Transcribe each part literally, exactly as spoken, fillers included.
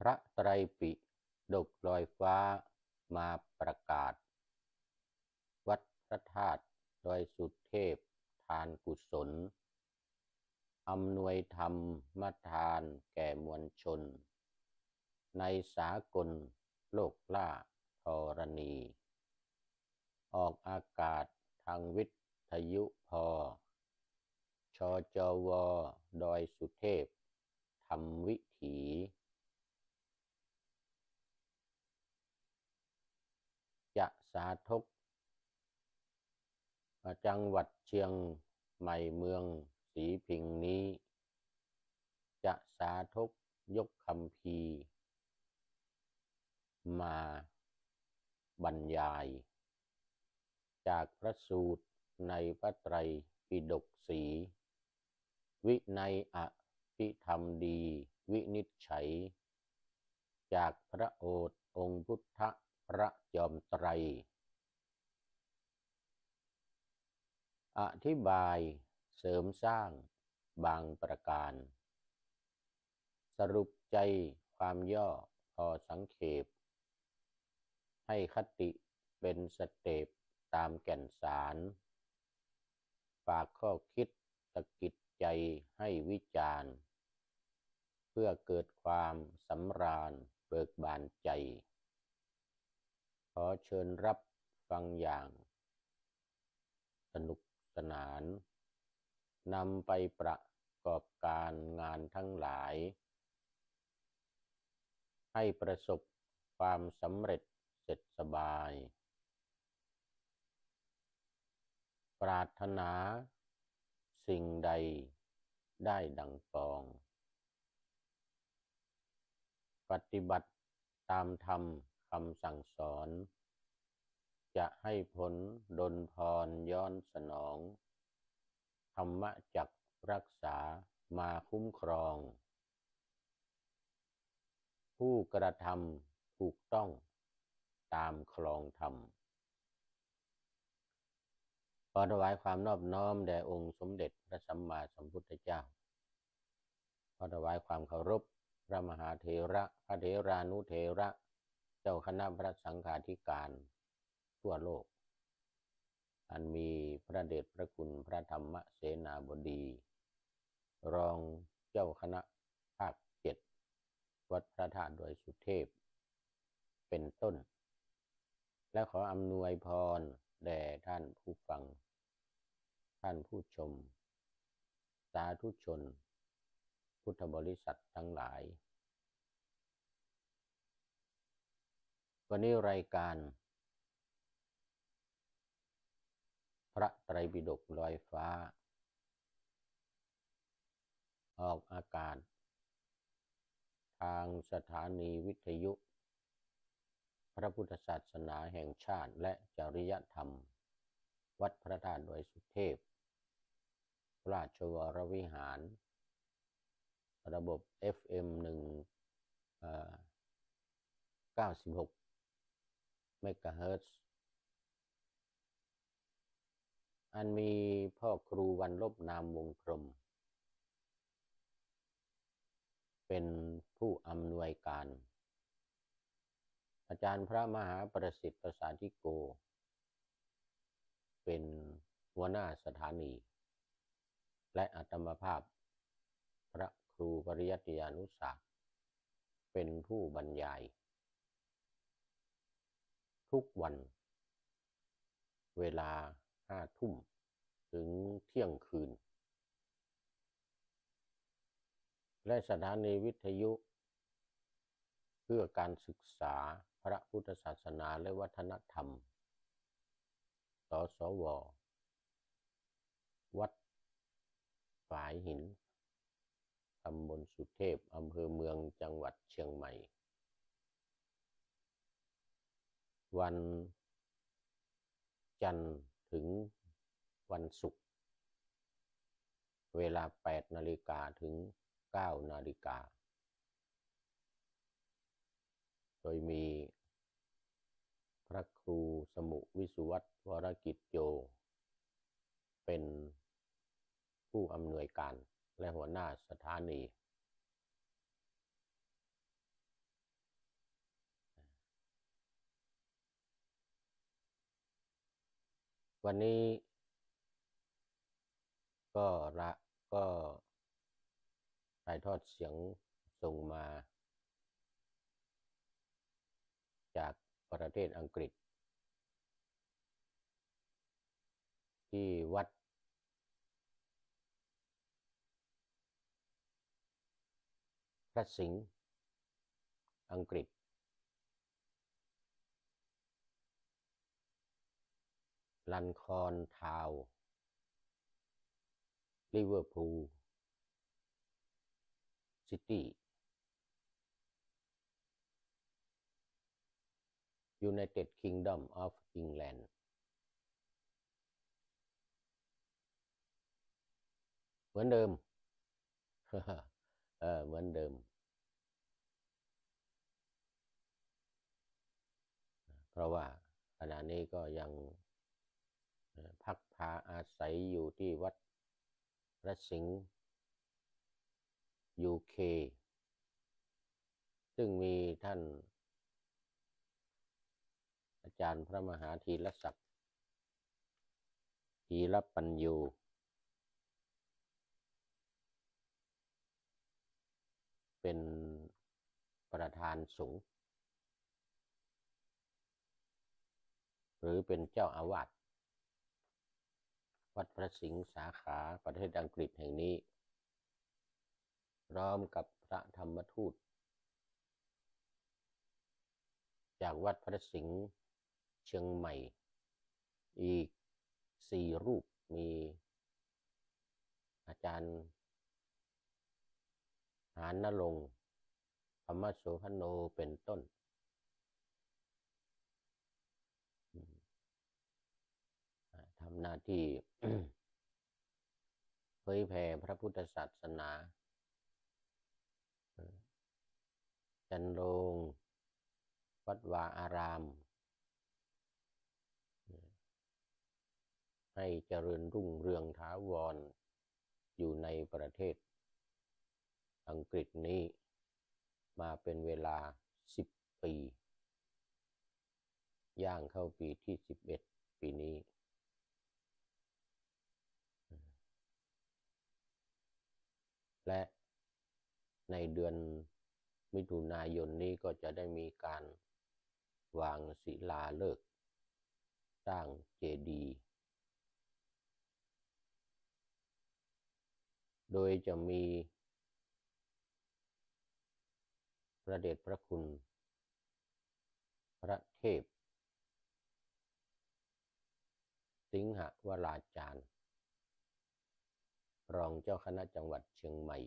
ระไตรปิฎกลอยฟ้ามาประกาศวัดพระธาตุดอยสุเทพทานกุศลอำนวยธรรมทานแก่มวลชนในสากลโลกล่าธรณีออกอากาศทางวิทยุพชจวดอยสุเทพธรรมวิถีจะสาธกจังหวัดเชียงใหม่เมืองศรีพิงค์นี้จะสาธกยกคัมภีร์มาบรรยายจากพระสูตรในพระไตรปิฎกสีวินัยอภิธรรมดีวินิจฉัยจากพระโอษฐ์องค์พุทธพระจอมไตรอธิบายเสริมสร้างบางประการสรุปใจความย่อพอสังเขปให้คติเป็นสเต็ปตามแก่นสารฝากข้อคิดตะกิดใจให้วิจารณ์เพื่อเกิดความสำราญเบิกบานใจขอเชิญรับฟังอย่างสนุกสนานนำไปประกอบการงานทั้งหลายให้ประสบความสำเร็จเสร็จสบายปรารถนาสิ่งใดได้ดังปองปฏิบัติตามธรรมคำสั่งสอนจะให้ผลดลพรย้อนสนองธรรมจักรักษามาคุ้มครองผู้กระทำถูกต้องตามคลองธรรมขอถวายความนอบน้อมแด่องค์สมเด็จพระสัมมาสัมพุทธเจ้าขอถวายความเคารพพระมหาเถระพระเถรานุเถระเจ้าคณะพระสังฆาธิการทั่วโลกอันมีพระเดชพระคุณพระธรรมเสนาบดีรองเจ้าคณะภาคเจ็ดวัดพระธาตุดอยสุเทพเป็นต้นและขออำนวยพรแด่ท่านผู้ฟังท่านผู้ชมสาธุชนพุทธบริษัททั้งหลายวันนี้รายการพระไตรปิฎกลอยฟ้าออกอากาศทางสถานีวิทยุพระพุทธศาสนาแห่งชาติและจริยธรรมวัดพระธาตุดอยสุเทพราชวรวิหารระบบ เอฟ เอ็ม หนึ่ง เก้าสิบหกเมกะเฮิรตซ์อันมีพ่อครูวันลบนามวงพรหมเป็นผู้อำนวยการอาจารย์พระมหาประสิทธิ์ประสาธิโกเป็นหัวหน้าสถานีและอาตมภาพพระครูปริยัติยานุศาสตร์เป็นผู้บรรยายทุกวันเวลาห้าทุ่มถึงเที่ยงคืนและสถานีวิทยุเพื่อการศึกษาพระพุทธศาสนาและวัฒนธรรมสสววัดฝายหินตำบลสุเทพอำเภอเมืองจังหวัดเชียงใหม่วันจันทร์ถึงวันศุกร์เวลาแปดนาฬิกาถึงเก้านาฬิกาโดยมีพระครูสมุวิสุวัตรวรกิจโยเป็นผู้อำนวยการและหัวหน้าสถานีวันนี้ก็ละก็ถ่ายทอดเสียงส่งมาจากประเทศอังกฤษที่วัดพระสิงห์อังกฤษลันคอนทาวน์ลิเวอร์พูลซิตี้ United Kingdom of England เหมือนเดิม เออเหมือนเดิมเพราะว่าขณะนี้ก็ยังพักพาอาศัยอยู่ที่วัดพระสิงห์ ยู เค ซึ่งมีท่านอาจารย์พระมหาธีรศักดิ์ธีรปัญโยเป็นประธานสงฆ์หรือเป็นเจ้าอาวาสวัดพระสิงห์สาขาประเทศอังกฤษแห่งนี้พร้อมกับพระธรรมทูตจากวัดพระสิงห์เชียงใหม่อีกสี่รูปมีอาจารย์หานนรงค์ธรรมโสพโนเป็นต้นทำหน้าที่ เผยแผ่พระพุทธศาสนาจันโรงวัดวาอารามให้เจริญรุ่งเรืองถาวรอยู่ในประเทศอังกฤษนี้มาเป็นเวลาสิบปีย่างเข้าปีที่สิบเอ็ดปีนี้และในเดือนมิถุนายนนี้ก็จะได้มีการวางศิลาฤกษ์สร้างเจดีย์โดยจะมีพระเดชพระคุณพระเทพสิงหวราจารย์รองเจ้าคณะจังหวัดเชียงใหม่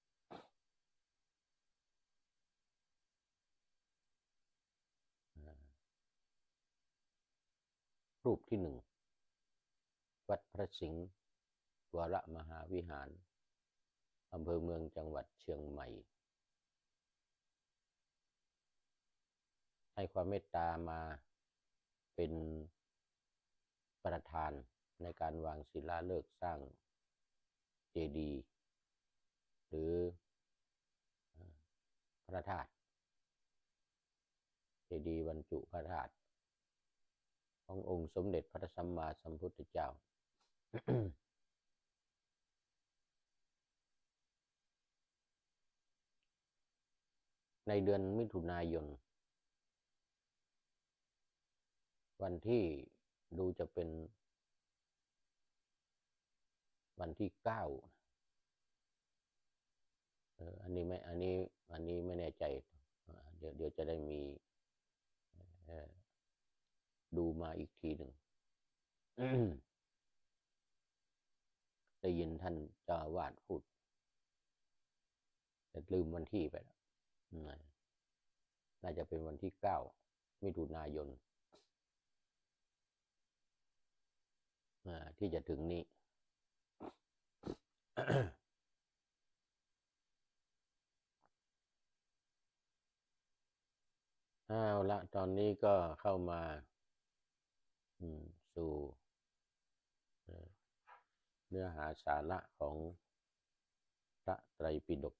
รูปที่หนึ่งวัดพระสิงห์วรมหาวิหารอำเภอเมืองจังหวัดเชียงใหม่ให้ความเมตตามาเป็นประธานในการวางศิลาฤกษ์สร้างเจดีย์หรือพระธาตุเจดีย์บรรจุพระธาตุขององค์สมเด็จพระสัมมาสัมพุทธเจ้า ในเดือนมิถุนายนวันที่ดูจะเป็นวันที่เก้าเอออันนี้ไม่อันนี้อันนี้ไม่แน่ใจเดี๋ยวเดี๋ยวจะได้มีดูมาอีกทีหนึ่ง ได้ยินท่านเจ้าอาวาสพูดแต่ลืมวันที่ไปแล้วน่าจะเป็นวันที่เก้ามิถุนายนที่จะถึงนี้ เอาละตอนนี้ก็เข้ามาสู่เนื้อหาสาระของพระไตรปิฎก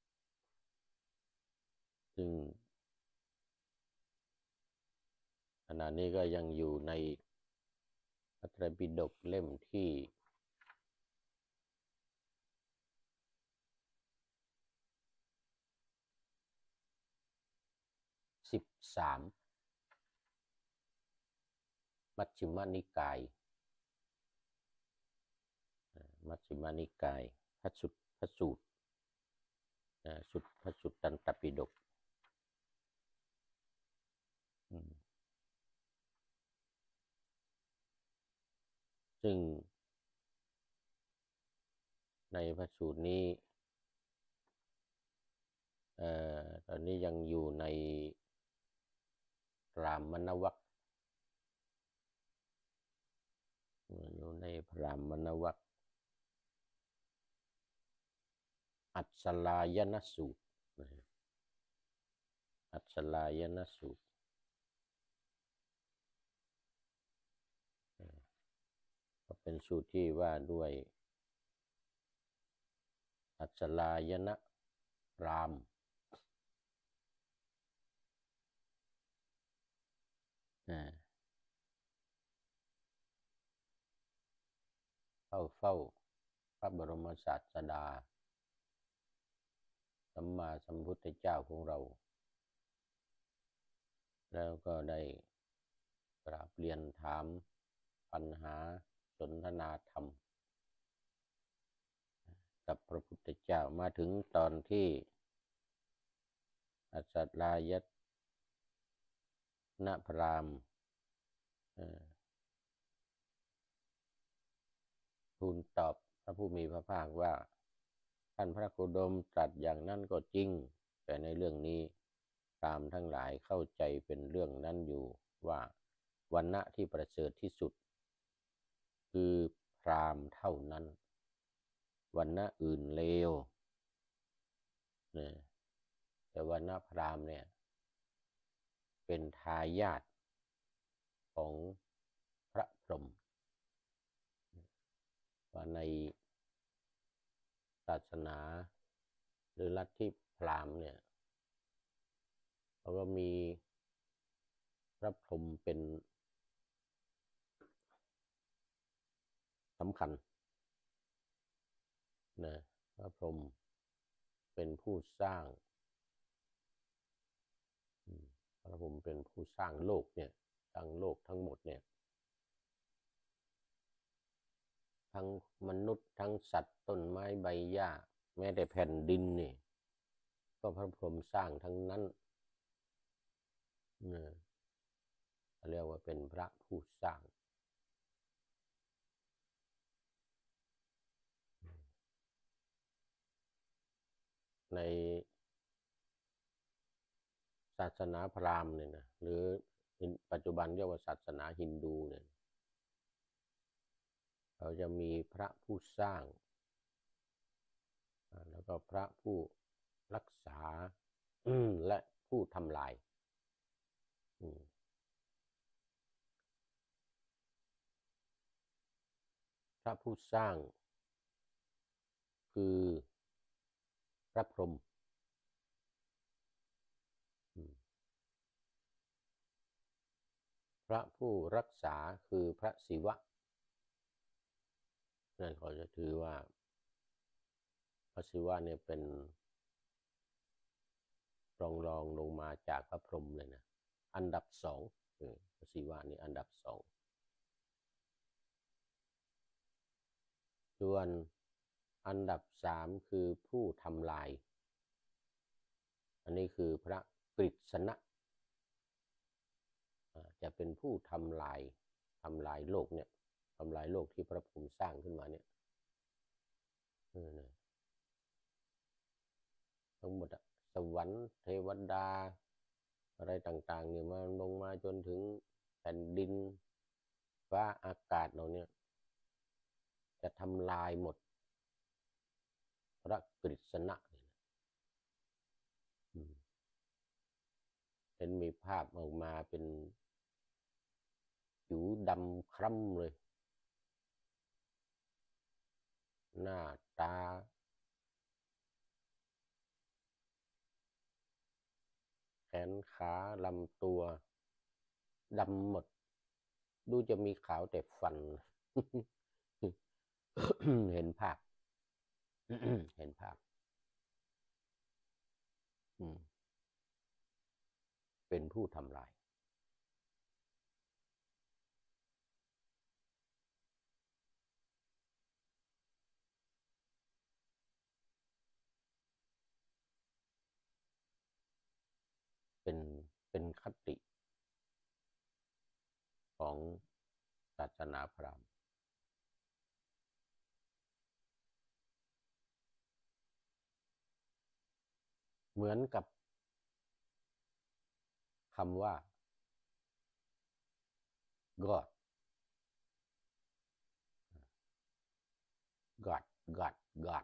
ซึ่งขณะนี้ก็ยังอยู่ในพระไตรปิฎกเล่มที่สิบสามมัชฌิมนิกายมัชฌิมนิกายพระสุตพระสูตรสุตพระสุตตันตปิฎกซึ่งในพระสูตรนี้เอ่อตอนนี้ยังอยู่ในพรามณวรรคอยู่ในพรามณวรรคอัศลายนสูตรอัศลายนสูตรก็เป็นสูตรที่ว่าด้วยอัศลายนพราหมณ์เข้าเฝ้าพระบรมศาสดาสัมมาสัมพุทธเจ้าของเราแล้วก็ได้กราบเรียนถามปัญหาสนทนาธรรมกับพระพุทธเจ้ามาถึงตอนที่อัศลายนพราหมณ์ทูลตอบพระผู้มีพระภาคว่าท่านพระโคดมตรัสอย่างนั้นก็จริงแต่ในเรื่องนี้พราหมณ์ทั้งหลายเข้าใจเป็นเรื่องนั้นอยู่ว่าวรรณะที่ประเสริฐที่สุดคือพราหมณ์เท่านั้นวรรณะอื่นเลวเนี่ยแต่วรรณะพราหมณ์เนี่ยเป็นทายาทของพระพรหมว่าในศาสนาหรือลัทธิพราหมณ์เนี่ยเขาก็มีพระพรหมเป็นสำคัญนะพระพรหมเป็นผู้สร้างพระพรหมเป็นผู้สร้างโลกเนี่ยสร้างโลกทั้งหมดเนี่ยทั้งมนุษย์ทั้งสัตว์ต้นไม้ใบหญ้าแม้แต่แผ่นดินนี่ก็พระพรหมสร้างทั้งนั้นเนี่ยเรียกว่าเป็นพระผู้สร้างในศาสนาพราหมณ์เนี่ยนะหรือปัจจุบันเรียกว่าศาสนาฮินดูเนี่ยเราจะมีพระผู้สร้างแล้วก็พระผู้รักษาและผู้ทำลายพระผู้สร้างคือพระพรหมพระผู้รักษาคือพระศิวะนั่นเขาจะถือว่าพระศิวะเนี่ยเป็นรองรองลงมาจากพระพรหมเลยนะอันดับสองพระศิวะนี่อันดับสองส่วนอันดับสามคือผู้ทำลายอันนี้คือพระกฤษณะจะเป็นผู้ทำลายทำลายโลกเนี่ยทำลายโลกที่พระพรหมสร้างขึ้นมาเนี่ยทั้งหมดสวรรค์เทวดาอะไรต่างๆเนี่ยมาลงมาจนถึงแผ่นดินฟ้าอากาศเราเนี่ยจะทำลายหมดพระกฤษณะเห็นมีภาพออกมาเป็นผิวดำคล้ำเลยหน้าตาแขนขาลำตัวดำหมดดูจะมีขาวแต่ฟัน เห็นภาพ เห็นภาพเป็นผู้ทำลายเป็นเป็นคติของศาสนาพราหมณ์เหมือนกับคำว่า God God God God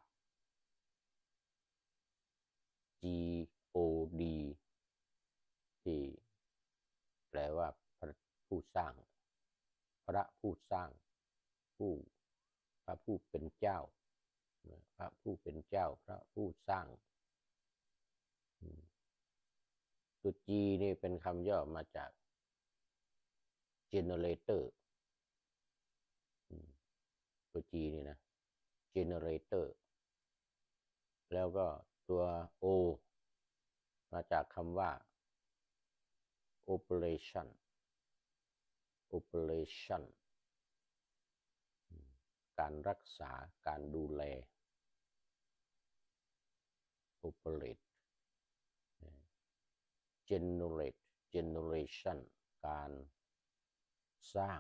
G O D ที่แปลว่าผู้สร้างพระผู้สร้างผู้พระผู้เป็นเจ้าพระผู้เป็นเจ้าพระผู้สร้างตัว G นี่เป็นคำย่อมาจาก generator ตัว G นี่นะ generator แล้วก็ตัว O มาจากคำว่า operation operation การรักษาการดูแล operate generate generation การสร้าง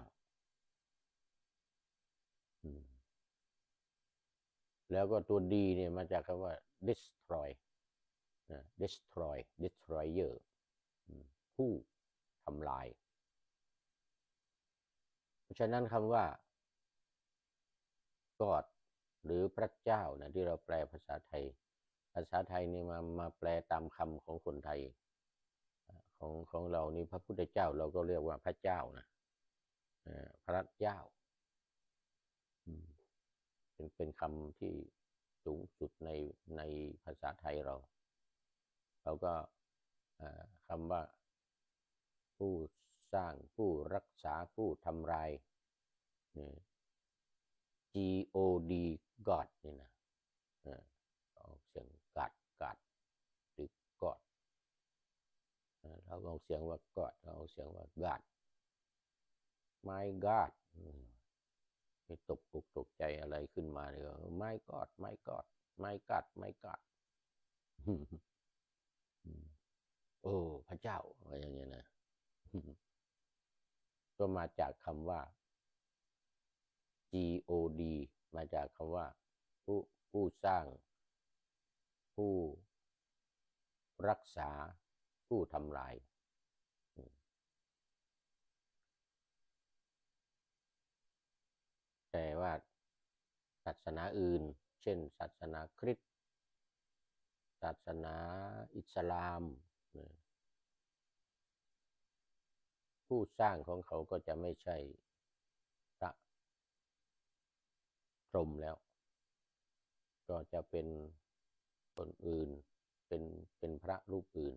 แล้วก็ตัว D เนี่ยมาจากคำว่า destroy destroy destroyer ผู้ทำลายเพราะฉะนั้นคำว่า God หรือพระเจ้านะที่เราแปลภาษาไทยภาษาไทยนี่มามาแปลตามคำของคนไทยของของเรานี่พระพุทธเจ้าเราก็เรียกว่าพระเจ้านะพระเจ้าเป็นเป็นคำที่สูงสุดในในภาษาไทยเราเราก็คำว่าผู้สร้างผู้รักษาผู้ทำลาย G O D God นี่นะออกเสียงกัดกัดหรือกอดเราออกเสียงว่ากอดเราออกเสียงว่า God My God ไม่ตกปุกตกใจอะไรขึ้นมาเลยว่า My God My God My God My God โอ้พระเจ้าอะไรอย่างเงี้ยนะก็มาจากคำว่า G O D มาจากคำว่าผู้ผู้สร้างผู้รักษาผู้ทำลายแต่ว่าศาสนาอื่นเช่นศาสนาคริสต์ศาสนาอิสลามผู้สร้างของเขาก็จะไม่ใช่พระพรหมแล้วก็จะเป็นคนอื่นเป็นเป็นพระรูปอื่น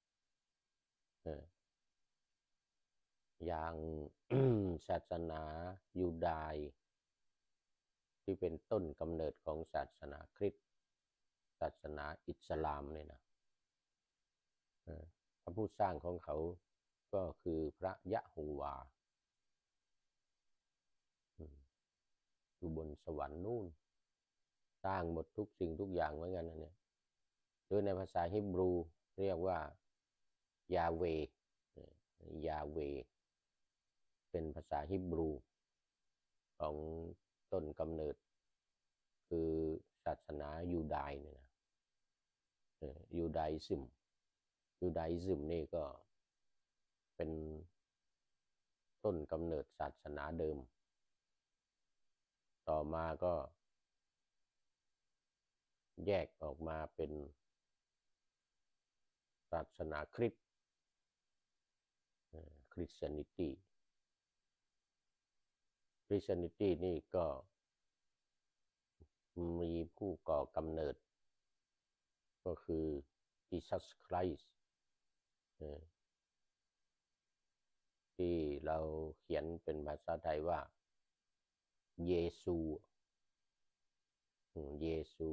อย่าง ศาสนายูดาห์ที่เป็นต้นกำเนิดของศาสนาคริสต์ศาสนาอิสลามเนี่ยนะพระผู้สร้างของเขาก็คือพระยะโฮวาอยู่บนสวรรค์นู่นสร้างหมดทุกสิ่งทุกอย่างเหมือนกันนะเนี่ยโดยในภาษาฮีบรูเรียกว่ายาเวยาเวเป็นภาษาฮีบรูของต้นกำเนิดคือศาสนายูดาห์เนี่ยนะยูดาฮิซึมยูดาฮิซึมนี่ก็เป็นต้นกำเนิดศาสนาเดิมต่อมาก็แยกออกมาเป็นศาสนาคริสต์คริสเตียนิตี้คริสเตียนิตี้นี่ก็มีผู้ก่อกำเนิดก็คือ Jesus Christ ที่เราเขียนเป็นภาษาไทยว่าเยซูเยซู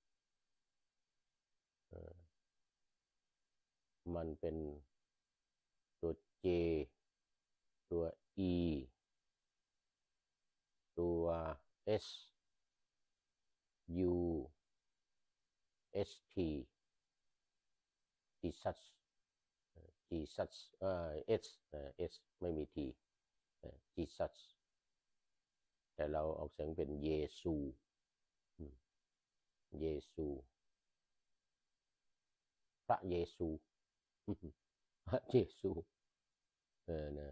มันเป็นตัว J ตัว E ตัว S U S T Jesus Jesus เอ่อ S เอ่อ S ไม่มี T Jesus แต่เราออกเสียงเป็นเยซูเยซูพระเยซูพระเยซูเออนะ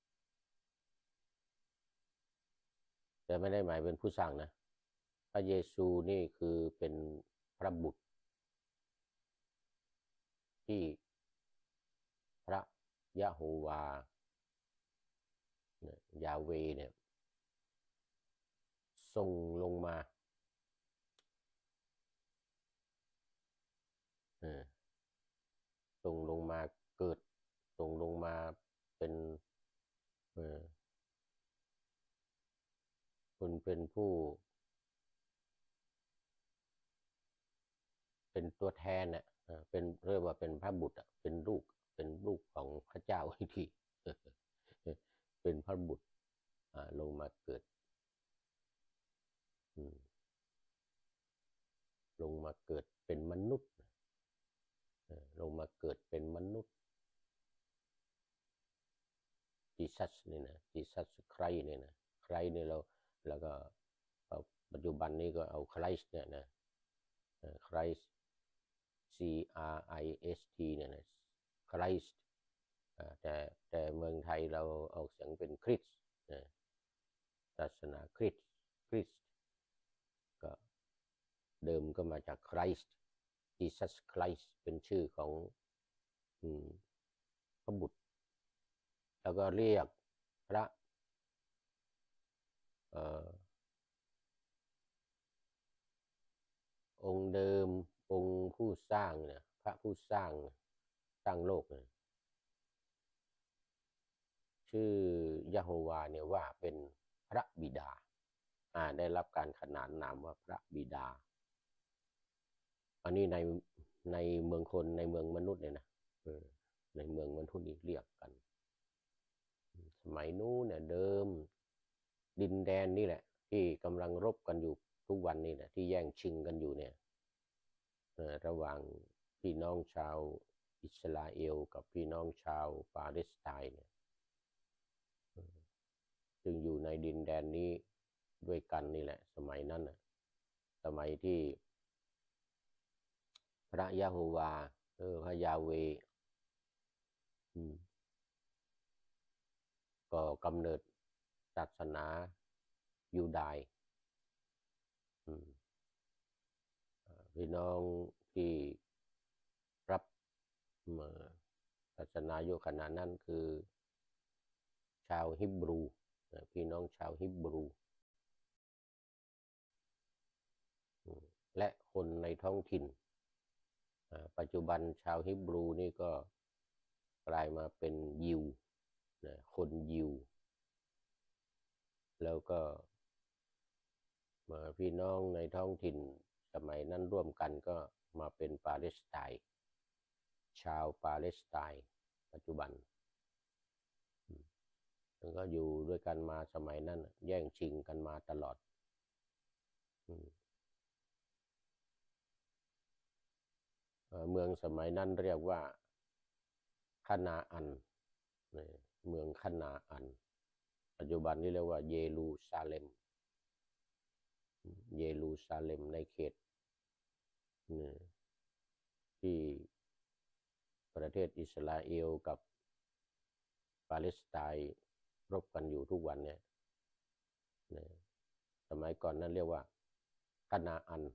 แต่ไม่ได้หมายเป็นผู้สร้างนะพระเยซูนี่คือเป็นพระบุตรที่พระยะโฮวายาเวเนี่ยส่งลงมาส่งลงมาเกิดส่งลงมาเป็นคุณเป็นผู้เป็นตัวแทนน่ะเป็นเรียกว่าเป็นพระบุตรเป็นลูกเป็นลูกของพระเจ้าอีกทีเป็นพระบุตรลงมาเกิดลงมาเกิดเป็นมนุษย์ลงมาเกิดเป็นมนุษย์จีซัสนี่นะจีซัสใครเนี่ยนะใครเนี่ยเราแล้วก็ปัจจุบันนี้ก็เอาคริสต์เนี่ยนะคริสต์ C R I S T เนี่ยนะคริสต์แต่แต่เมืองไทยเราเอาเสียงเป็นคริสต์ศาสนาคริสต์คริสต์ก็เดิมก็มาจากคริสต์ Jesus Christ เป็นชื่อของพระบุตรแล้วก็เรียกพระองค์เดิมองค์ผู้สร้างเนี่ยพระผู้สร้างสร้างโลกเนี่ยชื่อยะโฮวาเนี่ยว่าเป็นพระบิดาอ่าได้รับการขนานนามว่าพระบิดาอันนี้ในในเมืองคนในเมืองมนุษย์เนี่ยนะในเมืองมนุษย์นี่เรียกกันสมัยนู้นเนี่ยเดิมดินแดนนี่แหละที่กำลังรบกันอยู่ทุกวันนี้นะที่แย่งชิงกันอยู่เนี่ยระหว่างพี่น้องชาวอิสราเอลกับพี่น้องชาวปาเลสไตน์เนี่ยจึงอยู่ในดินแดนนี้ด้วยกันนี่แหละสมัยนั้นนะสมัยที่พระยะโฮวาเออพระยาเวก็กำเนิดศาสนายูดาห์พี่น้องที่รับศาสนาโยขณะนั้นคือชาวฮิบรูพี่น้องชาวฮิบรูและคนในท้องถิ่นปัจจุบันชาวฮิบรูนี่ก็กลายมาเป็นยิวคนยิวแล้วก็มาพี่น้องในท้องถิ่นสมัยนั้นร่วมกันก็มาเป็นปาเลสไตน์ชาวปาเลสไตน์ปัจจุบันแล้วก็อยู่ด้วยกันมาสมัยนั้นแย่งชิงกันมาตลอดเมืองสมัยนั้นเรียกว่าคานาอันเมืองคานาอันปัจจุบันนี้เรียกว่าเยรูซาเล็มเยรูซาเล็มในเขตที่ประเทศอิสราเอลกับปาเลสไตน์รบกันอยู่ทุกวันเนี่ยสมัยก่อนนั้นเรียกว่าคานาอัน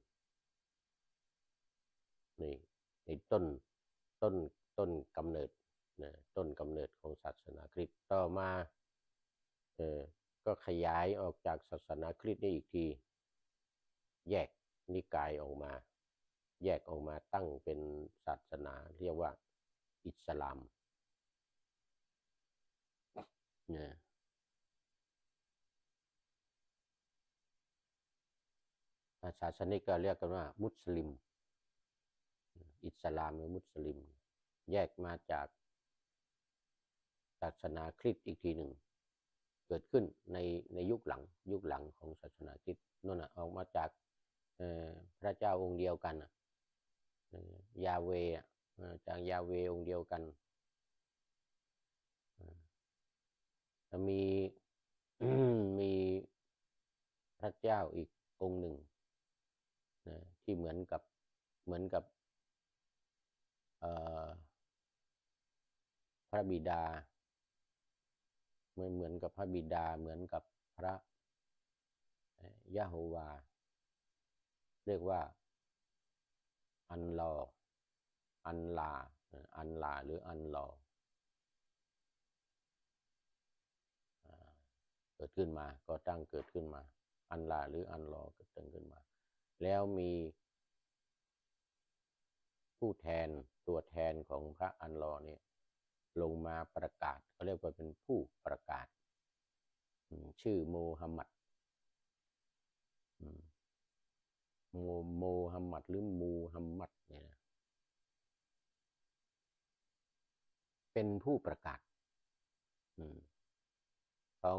นี่ในต้นต้นต้นกำเนิดนะต้นกำเนิดของศาสนาคริสต์ต่อมาเออก็ขยายออกจากศาสนาคริสต์นี่อีกทีแยกนิกายออกมาแยกออกมาตั้งเป็นศาสนาเรียกว่าอิสลามเนี่ยศาสนิกก็เรียกกันว่ามุสลิมอิสลามหรือมุสลิมแยกมาจากศาสนาคริสต์อีกทีหนึ่งเกิดขึ้นในในยุคหลังยุคหลังของศาสนาคริสต์นั่นน่ะออกมาจากพระเจ้าองค์เดียวกันยาเวจากยาเวองค์เดียวกันมีมีพระเจ้าอีกองค์หนึ่งนะที่เหมือนกับเหมือนกับพระบิดาไม่เหมือนกับพระบิดาเหมือนกับพระยะโฮวาเรียกว่าอันลออันลาอันลาหรืออันลอเกิดขึ้นมาก็ตั้งเกิดขึ้นมาอันลาหรืออันลอเกิดตั้งขึ้นมาแล้วมีผู้แทนตัวแทนของพระอันลอเนี่ยลงมาประกาศเขาเรียกว่าเป็นผู้ประกาศชื่อโมฮัมหมัดโมโมฮัมหมัดหรือมูฮัมหมัดเนี่ยเป็นผู้ประกาศของ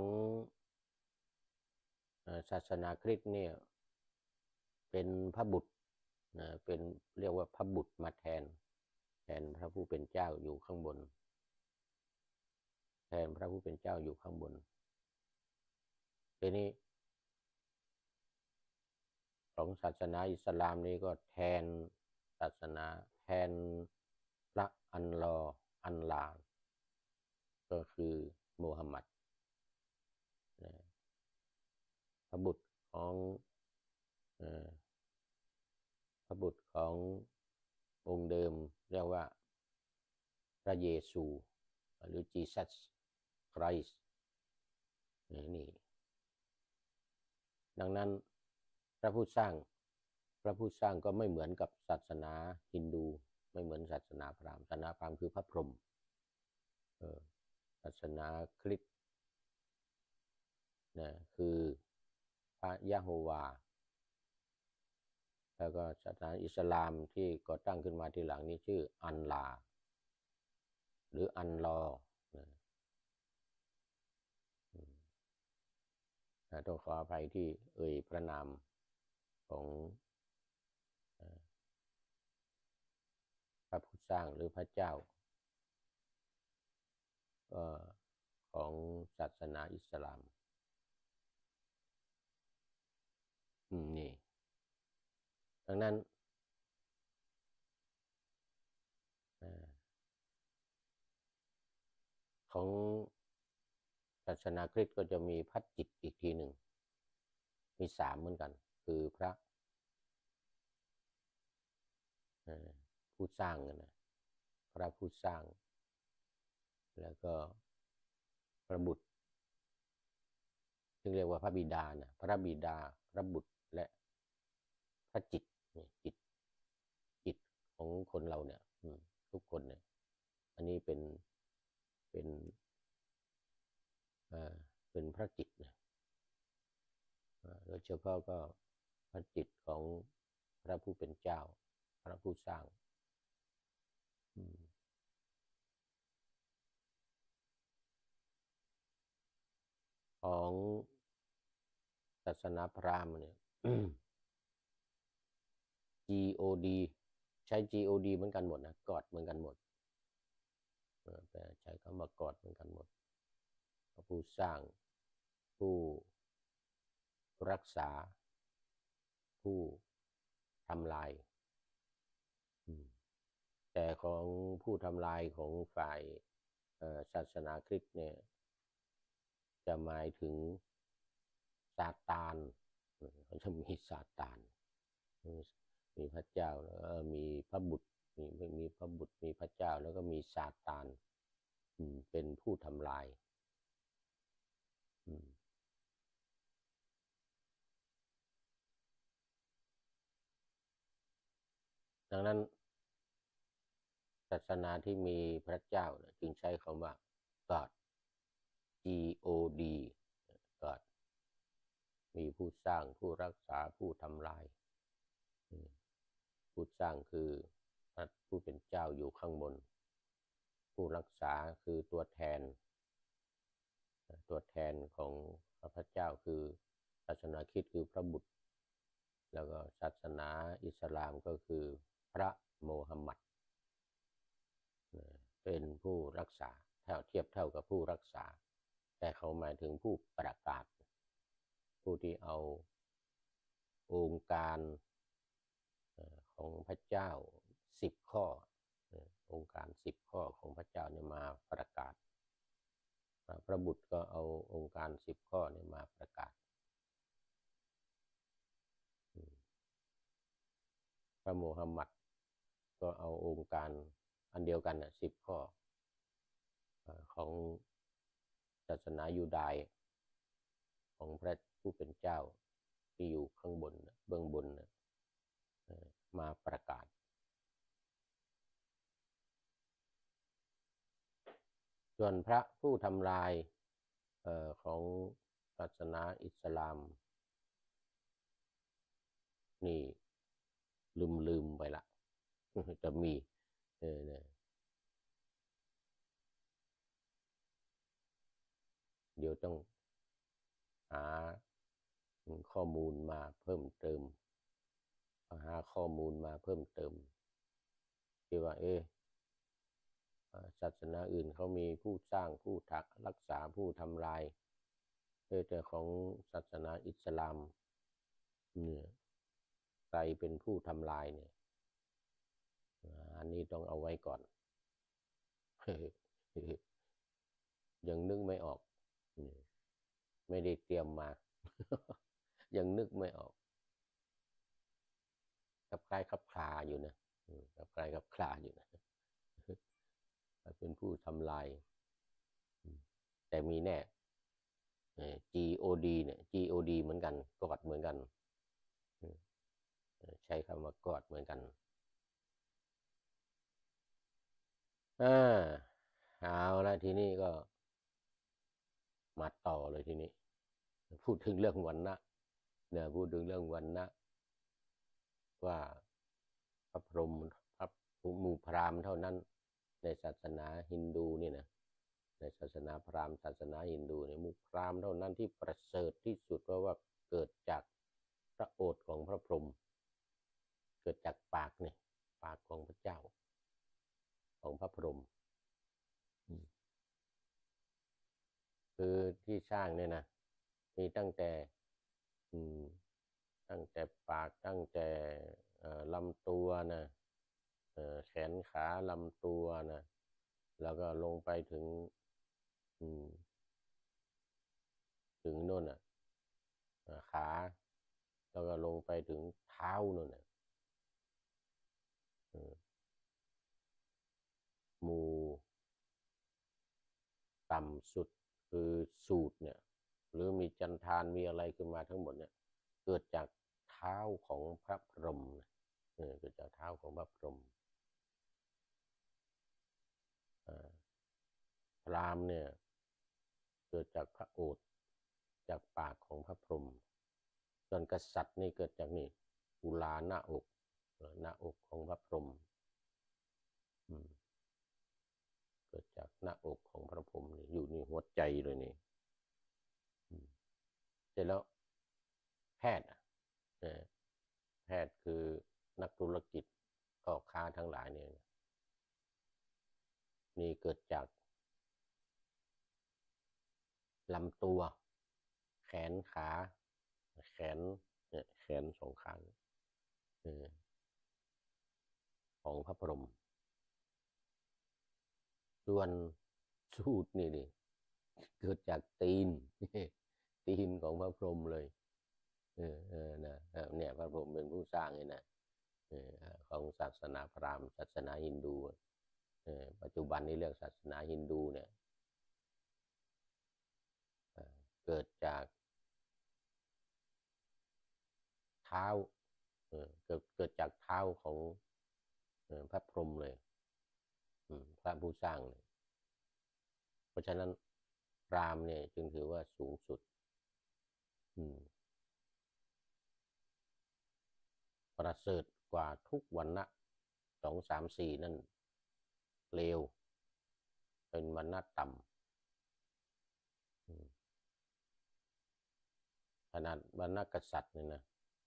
ศาสนาคริสต์เนี่ยเป็นพระบุตรเป็นเรียกว่าพระบุตรมาแทนแทนพระผู้เป็นเจ้าอยู่ข้างบนแทนพระผู้เป็นเจ้าอยู่ข้างบนทีนี้ของศาสนาอิสลามนี้ก็แทนศาสนาแทนพระอันลออันลาก็คือโมฮัมหมัดพระบุตรของพระบุตรขององค์เดิมเรียกว่าพระเยซูหรือ Jesus Christ นี่ดังนั้นพระผู้สร้างพระผู้สร้างก็ไม่เหมือนกับศาสนาฮินดูไม่เหมือนศาสนาพราหมณ์ศาสนาพราหมณ์คือพระพรหมศาสนาคริสต์นะคือพระยะโฮวาแล้วก็ศาสนาอิสลามที่ก่อตั้งขึ้นมาทีหลังนี้ชื่ออันลาหรืออันลอนะต้องขออภัยที่เอ่ยพระนามของพระผู้สร้างหรือพระเจ้าของศาสนาอิสลามนี่ดังนั้นของศาสนาคริสต์ก็จะมีพระจิตอีกทีหนึ่งมีสามเหมือนกันคือพระผู้สร้างนะพระผู้สร้างแล้วก็พระบุตรซึ่งเรียกว่าพระบิดานะพระบิดาพระบุตรและพระจิตจิตจิตของคนเราเนี่ยทุกคนเนี่ยอันนี้เป็นเป็นอ่าเป็นพระจิตนะโดยเฉพาะก็พระจิตของพระผู้เป็นเจ้าพระผู้สร้างของศาสนาพราหมณ์เนี่ย จี โอ ดี ใช้ จี โอ ดี เหมือนกันหมดนะกอดเหมือนกันหมดแต่ใช้คำว่ากอดเหมือนกันหมดผู้สร้างผู้รักษาผู้ทำลายแต่ของผู้ทำลายของฝ่ายศาสนาคริสต์เนี่ยจะหมายถึงซาตานเขาจะมีซาตานมีพระเจ้าแล้วมีพระบุตรมีมีพระบุตรมีพระเจ้าแล้วก็มีซาตานเป็นผู้ทำลายดังนั้นศาสนาที่มีพระเจ้าจึงใช้คำว่า God จี โอ ดี God มีผู้สร้างผู้รักษาผู้ทำลายผู้สร้างคือพระผู้เป็นเจ้าอยู่ข้างบนผู้รักษาคือตัวแทนตัวแทนของพระพุทธเจ้าคือศาสนาคริสต์คือพระบุตรแล้วก็ศาสนาอิสลามก็คือพระโมฮัมหมัดเป็นผู้รักษาเท่าเทียบเท่ากับผู้รักษาแต่เขาหมายถึงผู้ประกาศผู้ที่เอาองค์การของพระเจ้าสิบข้อองค์การสิบข้อของพระเจ้าเนี่ยมาประกาศพระบุตรก็เอาองค์การสิบข้อเนี่ยมาประกาศพระโมฮัมหมัดก็เอาองค์การอันเดียวกันน่ะสิบข้อของศาสนายูดาห์ของพระผู้เป็นเจ้าที่อยู่ข้างบนเบื้องบนมาประกาศส่วนพระผู้ทำลายเอ่อของศาสนาอิสลามนี่ลืมลืมไปละจะมีเออเนี่ยเดี๋ยวต้องหาข้อมูลมาเพิ่มเติมหาข้อมูลมาเพิ่มเติมที่ว่าเอ๊ะศาสนาอื่นเขามีผู้สร้างผู้ทักรักษาผู้ทำลายแต่ของศาสนาอิสลามเนี่ยใครเป็นผู้ทำลายเนี่ยอันนี้ต้องเอาไว้ก่อนยังนึกไม่ออกไม่ได้เตรียมมายังนึกไม่ออกกับใครขับคลาอยู่นะกับใครขับคลาอยู่นะเป็นผู้ทำลายแต่มีแน่ จี โอ ดี เนี่ย จี โอ ดี เหมือนกันกอดเหมือนกันใช้คำว่ากอดเหมือนกันอ่าเอาละทีนี้ก็มาต่อเลยทีนี้พูดถึงเรื่องวันนะเนี่ยพูดถึงเรื่องวันนะว่าพระพรหมพระหมู่พราหมณ์เท่านั้นในศาสนาฮินดูนี่นะในศาสนาพราหมณ์ศาสนาฮินดูเนี่ยหมู่พราหมณ์เท่านั้นที่ประเสริฐที่สุดเพราะว่าเกิดจากพระโอษฐ์ของพระพรหมเกิดจากปากเนี่ยปากของพระเจ้าของพระพรหมคือที่สร้างเนี่ยนะมีตั้งแต่ตั้งแต่ปากตั้งแต่ลำตัวนะแขนขาลำตัวนะแล้วก็ลงไปถึงถึงโน่นอ่ะขาแล้วก็ลงไปถึงเท้าโน่นน่ะหมู่ต่ำสุดคือสูตรเนี่ยหรือมีจันทานมีอะไรขึ้นมาทั้งหมดเนี่ยเกิดจากเท้าของพระพรหมเกิดจากเท้าของพระพรหมพราหมณ์เนี่ยเกิดจากพระโอษฐ์จากปากของพระพรหมส่วนกษัตริย์นี่เกิดจากนี่กุลาหน้าอกหน้าอกของพระพรหมเกิดจากหน้าอกของพระพรหมนี่อยู่ในหัวใจเลยนี่เสร็จแล้วแพทย์แพทย์คือนักธุรกิจพ่อค้าทั้งหลายเนี่ยนี่เกิดจากลำตัวแขนขาแขนเนี่ยแขนสองข้างของพระพรหมส่วนสูตรนี่นี่เกิดจากตีนตีนของพระพรหมเลยเออเออนะเนี่ยพระพรหมเป็นผู้สร้างเลยนะของศาสนาพราหมณ์ศาสนาฮินดูปัจจุบันนี้เรื่องศาสนาฮินดูเนี่ยเกิดจากเท้าเกิดเกิดจากเท้าของพระพรหมเลยพระผู้สร้างเลยเพราะฉะนั้นพราหมณ์เนี่ยจึงถือว่าสูงสุดอืมประเสริฐกว่าทุกวรรณะสองสามสี่นั่นเลวเป็นวรรณะต่ำขนาดวรรณะกษัตริย์เนี่ยนะ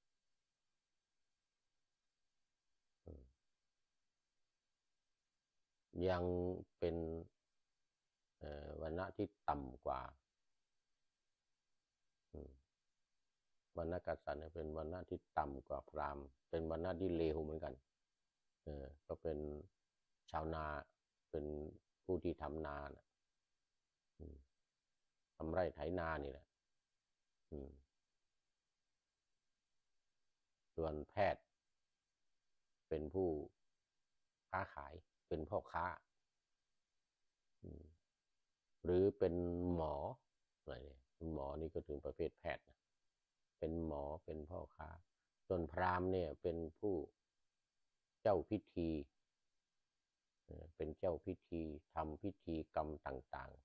ยังเป็นวรรณะที่ต่ำกว่าวรรณะกษัตริย์เนี่ยเป็นวรรณะที่ต่ำกว่าพราหมณ์เป็นวรรณะที่เลวเหมือนกันเออก็เป็นชาวนาเป็นผู้ที่ทำนานะทำไร่ไถนานี่แหละส่วนแพทย์เป็นผู้ค้าขายเป็นพ่อค้าหรือเป็นหมออะไรเนี่ยหมอนี่ก็ถึงประเภทแพทย์เป็นหมอเป็นพ่อค้าส่วนพราหมณ์เนี่ยเป็นผู้เจ้าพิธีเป็นเจ้าพิธีทำพิธีกรรมต่าง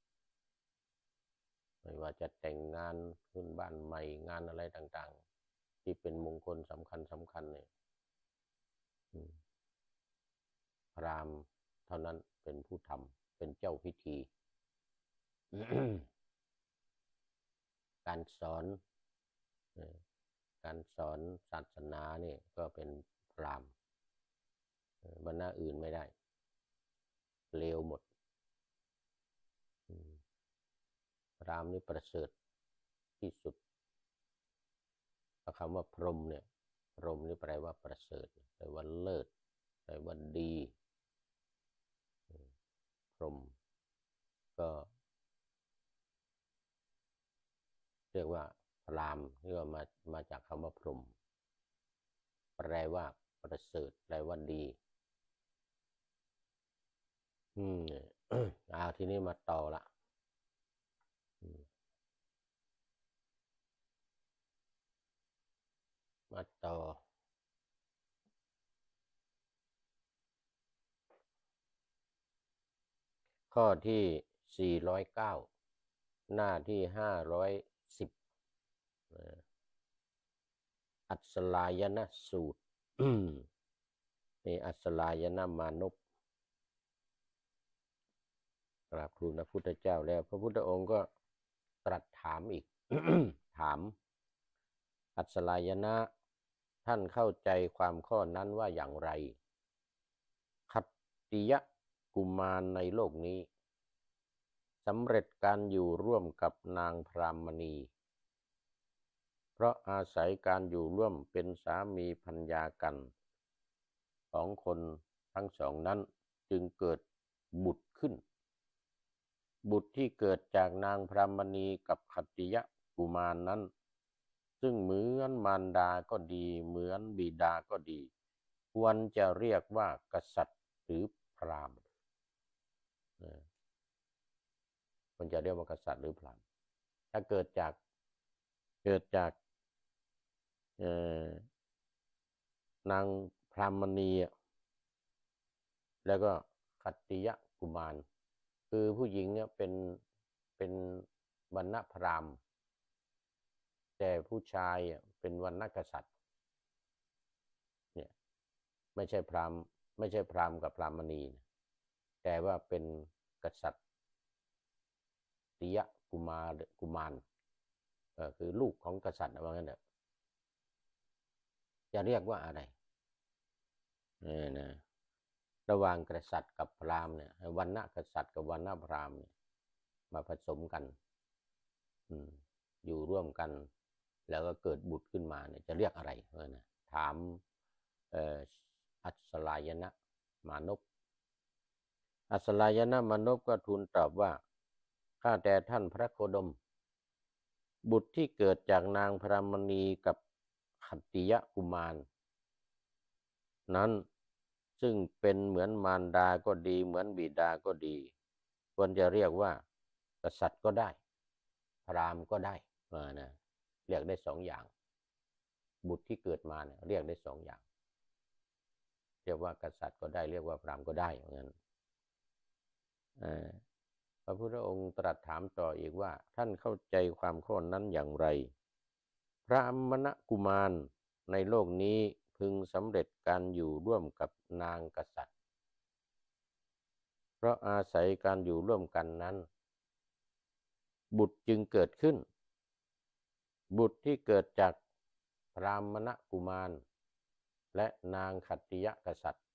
ๆไม่ว่าจะแต่งงานขึ้นบ้านใหม่งานอะไรต่างๆที่เป็นมงคลสำคัญสำคัญเนี่ยพราหมณ์เท่านั้นเป็นผู้ทำเป็นเจ้าพิธี การสอนการสอนศาสนาเนี่ยก็เป็นพราหมณ์วรรณะอื่นไม่ได้เลวหมดพราหมณ์นี่ประเสริฐที่สุดคำว่าพรหมเนี่ยพรหมนี่แปลว่าประเสริฐแปลว่าเลิศแปลว่าดีพรหมก็เรียกว่าพราหมณ์ที่ว่ามามาจากคำว่าพรหมแปลว่าประเสริฐแปลว่าดีอืมอ่าทีนี้มาต่อละมาต่อข้อที่สี่ร้อยเก้าหน้าที่ห้าร้อยสิบอัศลายนะสูตรนี่อัศลายนะมานพกราบทูลพระพุทธเจ้าแล้วพระพุทธองค์ก็ตรัสถามอีก ถามอัศลายนะท่านเข้าใจความข้อนั้นว่าอย่างไรขัตติยกุมารในโลกนี้สำเร็จการอยู่ร่วมกับนางพรามณีเพราะอาศัยการอยู่ร่วมเป็นสามีภรรยากันสองคนทั้งสองนั้นจึงเกิดบุตรขึ้นบุตรที่เกิดจากนางพรามณีกับขัตติยกุมารนั้นซึ่งเหมือนมารดาก็ดีเหมือนบิดาก็ดีควรจะเรียกว่ากษัตริย์หรือพราหมณ์ควรจะเรียกว่ากษัตริย์หรือพราหมณ์ถ้าเกิดจากเกิดจากนางพรามณีแล้วก็ขัตติยกุมารคือผู้หญิงเนี่ยเป็นเป็นวรรณพราหมณ์แต่ผู้ชายเป็นวรรณกษัตริย์เนี่ยไม่ใช่พราหมณ์ไม่ใช่พราหมณ์กับพรามณีแต่ว่าเป็นกษัตริย์ติยกุมารกุมารก็คือลูกของกษัตริย์ว่างั้นเถอะจะเรียกว่าอะไรเนี่ยนะระหว่างกษัตริย์กับพราหมณ์เนี่ยวรรณกษัตริย์กับวรรณพราหมณ์เนี่ยมาผสมกันอยู่ร่วมกันแล้วก็เกิดบุตรขึ้นมาเนี่ยจะเรียกอะไรเออนะถามอัศลายนะมานพอัศลายนะมานพก็ทูลตอบว่าข้าแต่ท่านพระโคดมบุตรที่เกิดจากนางพรามณีกับขัตติยกุมารนั้นซึ่งเป็นเหมือนมารดาก็ดีเหมือนบิดาก็ดีควรจะเรียกว่ากษัตริย์ก็ได้พราหมณ์ก็ได้มานะเรียกได้สองอย่างบุตรที่เกิดมาเนี่ยเรียกได้สองอย่างเรียกว่ากษัตริย์ก็ได้เรียกว่าพราหมณ์ก็ได้เหมือนกันพระพุทธองค์ตรัสถามต่ออีกว่าท่านเข้าใจความข้อนั้นอย่างไรพระอมนกุมารในโลกนี้พึงสำเร็จการอยู่ร่วมกับนางกษัตริย์เพราะอาศัยการอยู่ร่วมกันนั้นบุตรจึงเกิดขึ้นบุตรที่เกิดจากพรามณกุมารและนางขัตติยกษัตริย์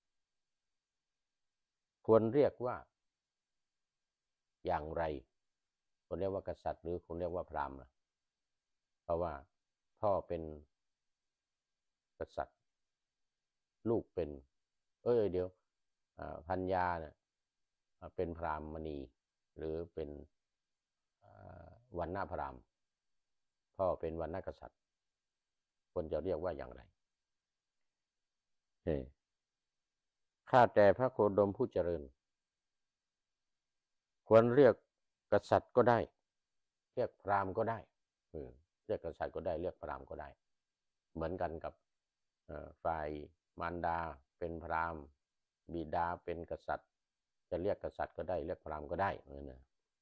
ควรเรียกว่าอย่างไรควรเรียกว่ากษัตริย์หรือควรเรียกว่าพราหมณ์เพราะว่าพ่อเป็นกษัตริย์ลูกเป็นเอ้ยเดี๋ยวพัญญาเนี่ยเป็นพราหมณีหรือเป็นวรรณพราหมณ์พ่อเป็นวรรณกษัตริย์ควรจะเรียกว่าอย่างไรข้าแต่พระโคดมผู้เจริญควรเรียกกษัตริย์ก็ได้เรียกพราหมณ์ก็ได้เรียกกษัตริย์ก็ได้เรียกพราหมณ์ก็ได้เหมือนกันกับฝ่ายมารดาเป็นพราหมณ์บิดาเป็นกษัตริย์จะเรียกกษัตริย์ก็ได้เรียกพราหมณ์ก็ได้นะ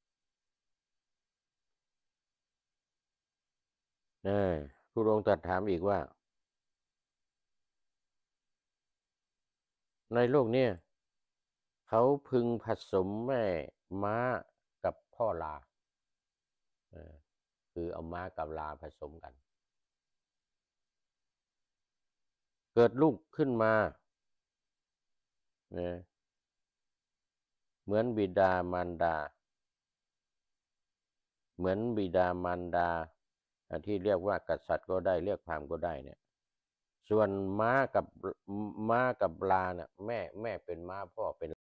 ผู้องค์ตรัสถามอีกว่าในโลกนี้เขาพึงผสมแม่ม้ากับพ่อลาคือเอาม้ากับลาผสมกันเกิดลูกขึ้นมาเหมือนบิดามารดาเหมือนบิดามารดาที่เรียกว่ากษัตริย์ก็ได้เรียกพราหมณ์ก็ได้เนี่ยส่วนม้ากับม้ากับลาเนี่ยแม่แม่เป็นม้าพ่อเป็น